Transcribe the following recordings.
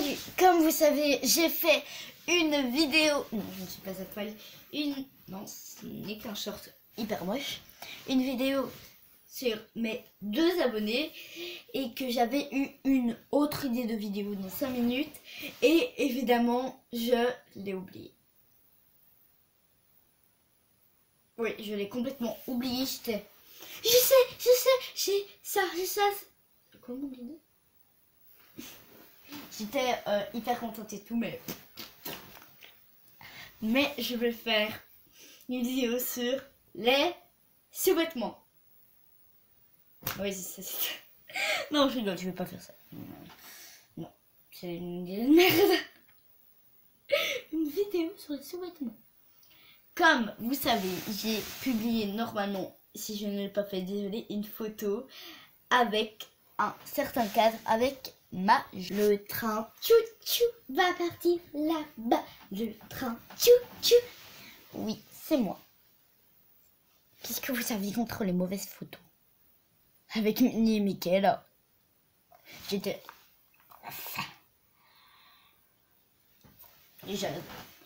Salut, comme vous savez, j'ai fait une vidéo. Non, je ne suis pas à poil. Non, ce n'est qu'un short hyper moche. Une vidéo sur mes 2 abonnés et que j'avais eu une autre idée de vidéo dans 5 minutes et évidemment, je l'ai oublié. Oui, je l'ai complètement oublié. Je sais, j'ai ça. Comment oublier? J'étais hyper contente et tout, mais je vais faire une vidéo sur les sous-vêtements. Oui, c'est ça. Non, je rigole, je vais pas faire ça. Non, c'est une idée de merde. Une vidéo sur les sous-vêtements. Comme vous savez, j'ai publié normalement, si je ne l'ai pas fait, désolé, une photo avec un certain cadre avec le train tchou-tchou va partir là-bas. Le train tchou-tchou. Oui, c'est moi. Qu'est-ce que vous aviez contre les mauvaises photos? Avec Minnie et Mickey, là. J'étais... Et j'avais...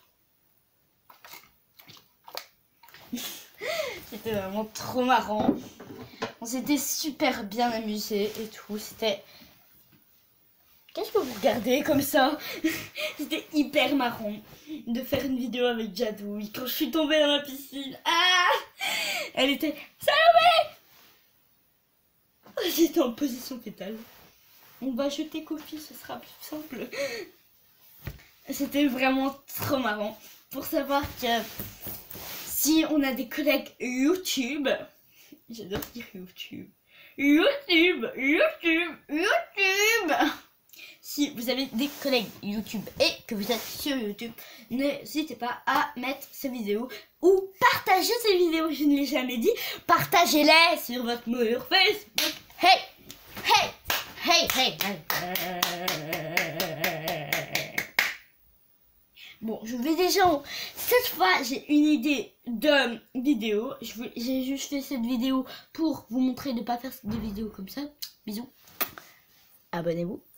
C'était vraiment trop marrant. On s'était super bien amusé et tout. C'était... Qu'est-ce que vous regardez comme ça? C'était hyper marrant de faire une vidéo avec Jadouille. Quand je suis tombée dans la piscine, elle était Salomé. J'étais en position fétale. On va jeter Kofi, ce sera plus simple. C'était vraiment trop marrant. Pour savoir que si on a des collègues YouTube, j'adore dire YouTube. Si vous avez des collègues YouTube et que vous êtes sur YouTube, n'hésitez pas à mettre ces vidéos ou partager ces vidéos, je ne l'ai jamais dit. Partagez-les sur votre mur Facebook. Hey. Bon, je vais déjà... Cette fois, j'ai une idée de vidéo. J'ai juste fait cette vidéo pour vous montrer de ne pas faire des vidéos comme ça. Bisous. Abonnez-vous.